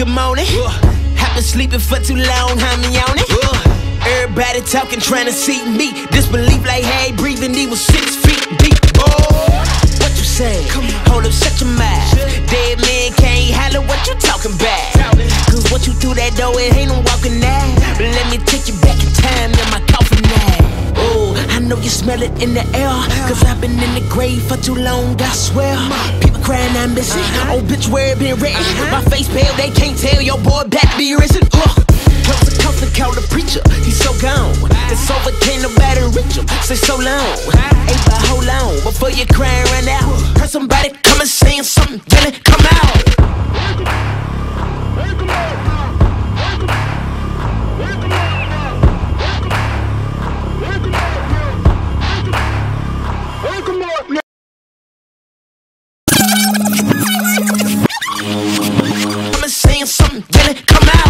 good morning. I've been sleeping for too long, I'm yawning. Everybody talking, trying to see me. Disbelief like, hey, breathing, he was 6 feet deep. What you say? Hold up, shut your mouth. Dead man can't holler, what you talking about? Cause what you threw that door, it ain't no walking now. But let me take you back in time, in my coffin now. Oh, I know you smell it in the air. Cause I've been in the grave for too long, I swear. People crying, I'm missing. Oh, bitch, where it been written? My face pale, they can't tell your boy back be risen. Close the coffin, call the preacher, he's so gone. It's over, can't nobody reach him. Say so long, ain't but hold on before you crying right now. Heard somebody come and saying something, yelling, come out. Come and saying something, yelling, come out.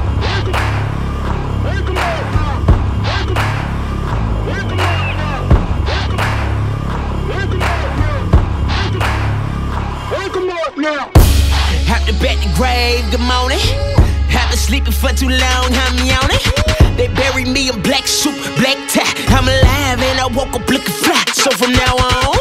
Have to bet the grave, good morning. Have been sleeping for too long, I'm yawning. They buried me in black suit, black tie. I'm alive and I woke up looking fly. So from now on,